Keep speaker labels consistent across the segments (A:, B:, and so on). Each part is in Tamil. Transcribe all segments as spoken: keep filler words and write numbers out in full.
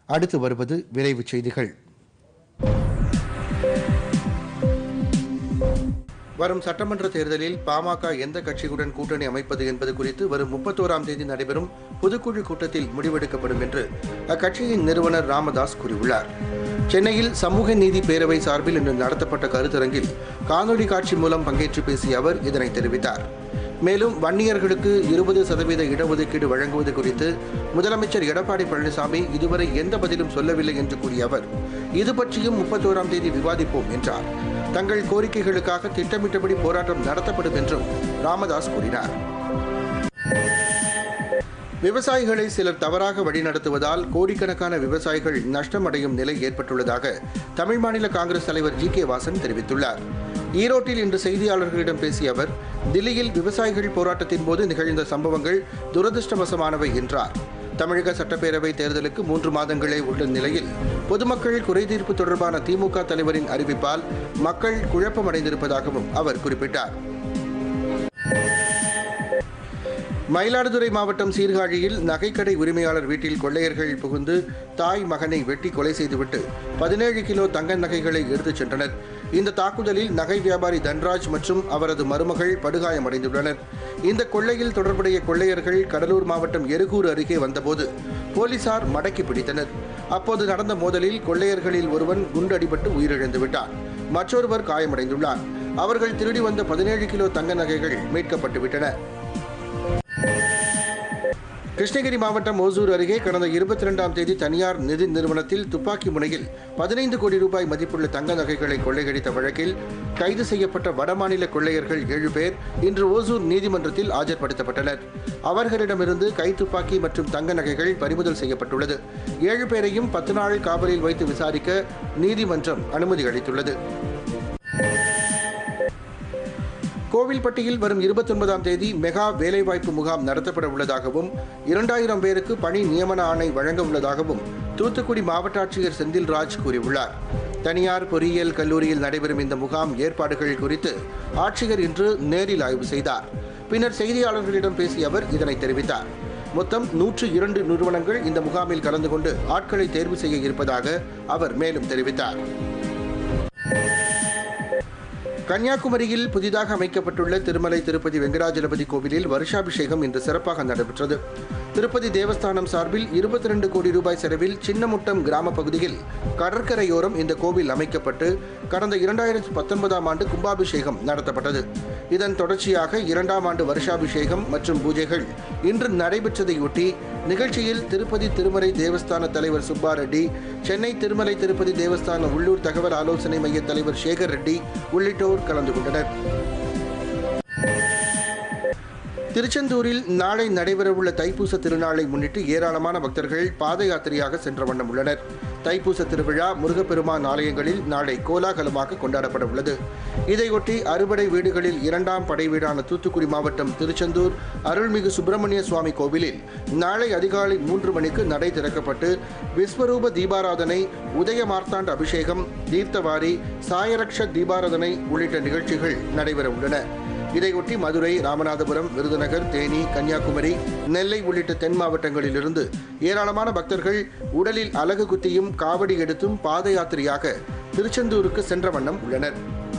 A: அடுத்து வருவது விரைவுச் செய்திகள். வரும் சட்டமன்ற தேர்தலில் பாமக எந்த கட்சியுடன் கூட்டணி அமைப்பது என்பது குறித்து வரும் முப்பத்தோராம் தேதி நடைபெறும் பொதுக்குழு கூட்டத்தில் முடிவெடுக்கப்படும் என்று அக்கட்சியின் நிறுவனர் ராமதாஸ் கூறியுள்ளார். சென்னையில் சமூக நீதி பேரவை சார்பில் இன்று நடத்தப்பட்ட கருத்தரங்கில் காணொலி காட்சி மூலம் பங்கேற்று பேசிய அவர் இதனை தெரிவித்தார். மேலும் வன்னியர்களுக்கு இருபது சதவீத இடஒதுக்கீடு வழங்குவது குறித்து முதலமைச்சர் எடப்பாடி பழனிசாமி இதுவரை எந்த பதிலும் சொல்லவில்லை என்று கூறிய அவர் இது பற்றியும் முப்பத்தோராம் தேதி விவாதிப்போம் என்றார். தங்கள் கோரிக்கைகளுக்காக திட்டமிட்டபடி போராட்டம் நடத்தப்படும் என்றும் ராமதாஸ் கூறினார். விவசாயிகளை சிலர் தவறாக வழிநடத்துவதால் கோடிக்கணக்கான விவசாயிகள் நஷ்டம் அடையும் நிலை ஏற்பட்டுள்ளதாக தமிழ் மாநில காங்கிரஸ் தலைவர் ஜி கே வாசன் தெரிவித்துள்ளார். ஈரோட்டில் இன்று செய்தியாளர்களிடம் பேசிய அவர் தில்லியில் விவசாயிகள் போராட்டத்தின் போது நிகழ்ந்த சம்பவங்கள் துரதிருஷ்டவசமானவை என்றார். தமிழக சட்டப்பேரவை தேர்தலுக்கு மூன்று மாதங்களே உள்ள நிலையில் பொதுமக்கள் குறைதீர்ப்பு தொடர்பான திமுக தலைவரின் அறிவிப்பால் மக்கள் குழப்பமடைந்திருப்பதாகவும் அவர் குறிப்பிட்டார். மயிலாடுதுறை மாவட்டம் சீர்காழியில் நகைக்கடை உரிமையாளர் வீட்டில் கொள்ளையர்கள் புகுந்து தாய் மகனை வெட்டி கொலை செய்துவிட்டு பதினேழு கிலோ தங்க நகைகளை எடுத்துச் சென்றனர். இந்த தாக்குதலில் நகை வியாபாரி தன்ராஜ் மற்றும் அவரது மருமகள் படுகாயமடைந்துள்ளனர். இந்த கொள்ளையில் தொடர்புடைய கொள்ளையர்கள் கடலூர் மாவட்டம் எருகூர் அருகே வந்தபோது போலீசார் மடக்கி பிடித்தனர். அப்போது நடந்த மோதலில் கொள்ளையர்களில் ஒருவன் குண்டடிபட்டு உயிரிழந்து விட்டார். மற்றொருவர் காயமடைந்துள்ளார். அவர்கள் திருடி வந்த பதினேழு கிலோ தங்க நகைகள் மீட்கப்பட்டுவிட்டன. கிருஷ்ணகிரி மாவட்டம் ஓசூர் அருகே கடந்த இருபத்தி இரண்டாம் தேதி தனியார் நிதி நிறுவனத்தில் துப்பாக்கி முனையில் பதினைந்து கோடி ரூபாய் மதிப்புள்ள தங்க நகைகளை கொள்ளையடித்த வழக்கில் கைது செய்யப்பட்ட வடமாநில கொள்ளையர்கள் ஏழு பேர் இன்று ஓசூர் நீதிமன்றத்தில் ஆஜர்படுத்தப்பட்டனர். அவர்களிடமிருந்து கைத்துப்பாக்கி மற்றும் தங்க நகைகள் பறிமுதல் செய்யப்பட்டுள்ளது. ஏழு பேரையும் பத்து நாள் காவலில் வைத்து விசாரிக்க நீதிமன்றம் அனுமதி அளித்துள்ளது. கோவில்பட்டியில் வரும் இருபத்தி ஒன்பதாம் தேதி மெகா வேலைவாய்ப்பு முகாம் நடத்தப்பட உள்ளதாகவும் இரண்டாயிரம் பேருக்கு பணி நியமன ஆணை வழங்க உள்ளதாகவும் தூத்துக்குடி மாவட்ட ஆட்சியர் செந்தில்ராஜ் கூறியுள்ளார். தனியார் பொறியியல் கல்லூரியில் நடைபெறும் இந்த முகாம் ஏற்பாடுகள் குறித்து ஆட்சியர் இன்று நேரில் ஆய்வு செய்தார். பின்னர் செய்தியாளர்களிடம் பேசிய அவர் இதனை தெரிவித்தார். மொத்தம் நூற்று இரண்டு நிறுவனங்கள் இந்த முகாமில் கலந்து கொண்டு ஆட்களை தேர்வு செய்ய இருப்பதாக அவர் மேலும் தெரிவித்தார். கன்னியாகுமரியில் புதிதாக அமைக்கப்பட்டுள்ள திருமலை திருப்பதி வெங்கடாஜலபதி கோவிலில் வருஷாபிஷேகம் இன்று சிறப்பாக நடைபெற்றது. திருப்பதி தேவஸ்தானம் சார்பில் இருபத்தி இரண்டு கோடி ரூபாய் செலவில் சின்னமுட்டம் கிராம பகுதியில் கடற்கரையோரம் இந்த கோவில் அமைக்கப்பட்டு கடந்த இரண்டாயிரத்தி பத்தொன்பதாம் ஆண்டு கும்பாபிஷேகம் நடத்தப்பட்டது. இதன் தொடர்ச்சியாக இரண்டாம் ஆண்டு வருஷாபிஷேகம் மற்றும் பூஜைகள் இன்று நடைபெற்றதையொட்டி நிகழ்ச்சியில் திருப்பதி திருமலை தேவஸ்தான தலைவர் சுப்பா ரெட்டி, சென்னை திருமலை திருப்பதி தேவஸ்தான உள்ளூர் தகவல் ஆலோசனை மைய தலைவர் சேகர் ரெட்டி உள்ளிட்டோர் கலந்து கொண்டனர். திருச்செந்தூரில் நாளை நடைபெறவுள்ள தைப்பூச திருநாளை முன்னிட்டு ஏராளமான பக்தர்கள் பாத யாத்திரையாக சென்ற வண்ணம் உள்ளனர். தைப்பூச திருவிழா முருகப்பெருமான் ஆலயங்களில் நாளை கோலாகலமாக கொண்டாடப்பட உள்ளது. இதையொட்டி அறுபடை வீடுகளில் இரண்டாம் படை வீடான தூத்துக்குடி மாவட்டம் திருச்செந்தூர் அருள்மிகு சுப்பிரமணிய சுவாமி கோவிலில் நாளை அதிகாலை மூன்று மணிக்கு நடை திறக்கப்பட்டு விஸ்வரூப தீபாராதனை, உதய மார்த்தாண்ட அபிஷேகம், தீர்த்தவாரி, சாயரக்ஷ தீபாராதனை உள்ளிட்ட நிகழ்ச்சிகள் நடைபெற உள்ளன. இதையொட்டி மதுரை, ராமநாதபுரம், விருதுநகர், தேனி, கன்னியாகுமரி, நெல்லை உள்ளிட்ட தென் மாவட்டங்களிலிருந்து ஏராளமான பக்தர்கள் உடலில் அலகு குத்தியும் காவடி எடுத்தும் பாத யாத்திரையாக திருச்செந்தூருக்கு சென்ற வண்ணம் உள்ளனர்.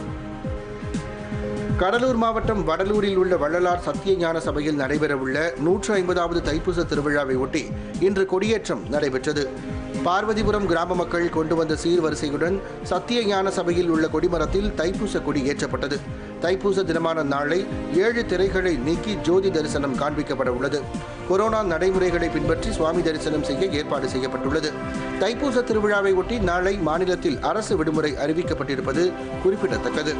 A: கடலூர் மாவட்டம் வடலூரில் உள்ள வள்ளலார் சத்திய ஞான சபையில் நடைபெறவுள்ள நூற்று ஐம்பதாவது தைப்பூச திருவிழாவை ஒட்டி இன்று கொடியேற்றம் நடைபெற்றது. பார்வதிபுரம் கிராம மக்கள் கொண்டு வந்த சீர்வரிசையுடன் சத்திய ஞான சபையில் உள்ள கொடிமரத்தில் தைப்பூச கொடி ஏற்றப்பட்டது. தைப்பூச தினமான நாளை ஏழு திரைகளை நீக்கி ஜோதி தரிசனம் காண்பிக்கப்பட உள்ளது. கொரோனா நடைமுறைகளை பின்பற்றி சுவாமி தரிசனம் செய்ய ஏற்பாடு செய்யப்பட்டுள்ளது. தைப்பூச திருவிழாவை ஒட்டி நாளை மாநிலத்தில் அரசு விடுமுறை அறிவிக்கப்பட்டிருப்பது குறிப்பிடத்தக்கது.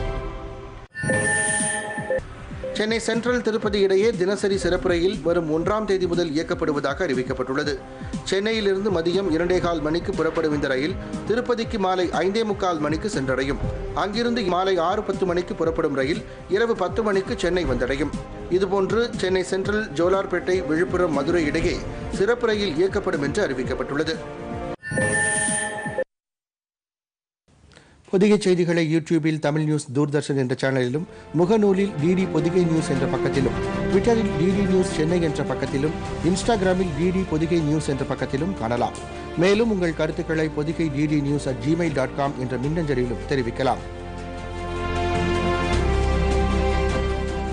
A: சென்னை சென்ட்ரல் திருப்பதி இடையே தினசரி சிறப்பு ரயில் வரும் ஒன்றாம் தேதி முதல் இயக்கப்படுவதாக அறிவிக்கப்பட்டுள்ளது. சென்னையிலிருந்து மதியம் இரண்டே கால் மணிக்கு புறப்படும் இந்த ரயில் திருப்பதிக்கு மாலை ஐந்தே முக்கால் மணிக்கு சென்றடையும். அங்கிருந்து மாலை ஆறு பத்து மணிக்கு புறப்படும் ரயில் இரவு பத்து மணிக்கு சென்னை வந்தடையும். இதுபோன்று சென்னை சென்ட்ரல், ஜோலார்பேட்டை, விழுப்புரம், மதுரை இடையே சிறப்பு ரயில் இயக்கப்படும் என்று அறிவிக்கப்பட்டுள்ளது. பொதிகை செய்திகளை யூடியூபில் தமிழ் நியூஸ் தூர்தர்ஷன் என்ற சேனலிலும், முகநூலில் டிடி பொதிகை நியூஸ் என்ற பக்கத்திலும், ட்விட்டரில் டிடி நியூஸ் சென்னை என்ற பக்கத்திலும், இன்ஸ்டாகிராமில் டிடி பொதிகை நியூஸ் என்ற பக்கத்திலும் காணலாம். மேலும் உங்கள் கருத்துக்களை Podhigai DD news at Gmail dot com என்ற மின்னஞ்சலிலும் தெரிவிக்கலாம்.